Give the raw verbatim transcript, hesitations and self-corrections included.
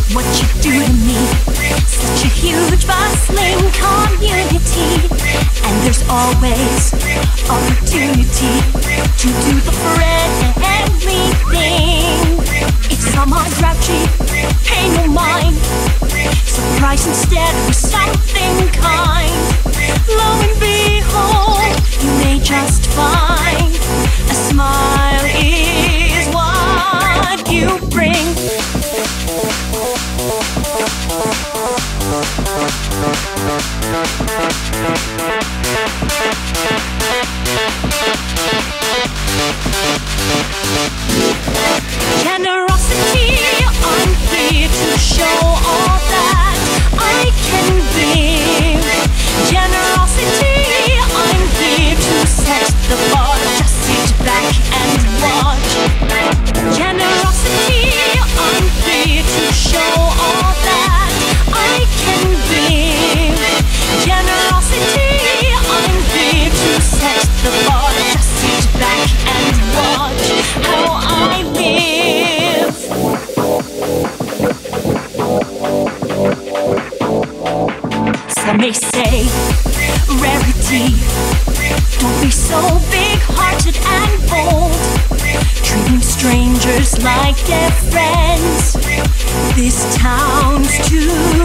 what you do to me. Such a huge, bustling community, and there's always opportunity to do the friendly thing. If someone grouchy, pay no mind. Surprise instead with something kind. Lo and behold, you may just find a smile is what you bring. Generosity, I'm here to show all that I can give. Generosity, I'm here to set the bar. Just sit back and watch. Generosity, I'm here to show all that I can give. Generosity, I'm here to set the bar. Just sit back and watch how I live. Some may say rarity. Don't be so big-hearted and bold, treating strangers like their friends. This town's too